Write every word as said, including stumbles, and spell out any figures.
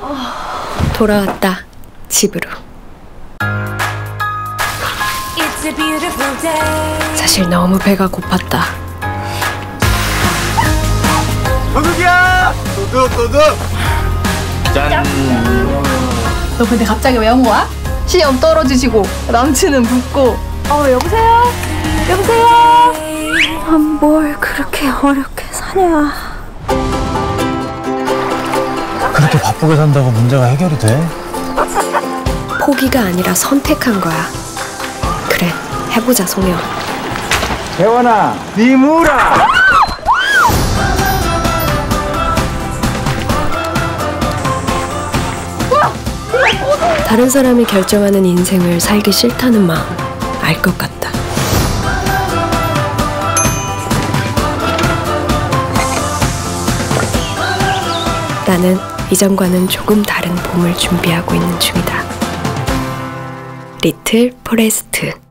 돌아왔다, 집으로. 사실 너무 배가 고팠다. 도둑이야! 도둑 도둑! 짠! 너 근데 갑자기 왜 온 거야? 시험 떨어지시고 남친은 붙고. 어 여보세요? 여보세요? 아, 뭘 그렇게 어렵게 사냐. 그렇게 바쁘게 산다고 문제가 해결이 돼? 포기가 아니라 선택한 거야. 그래, 해보자, 송영. 혜원아, 니 무라! 다른 사람이 결정하는 인생을 살기 싫다는 마음 알 것 같다. 나는 이전과는 조금 다른 봄을 준비하고 있는 중이다. 리틀 포레스트.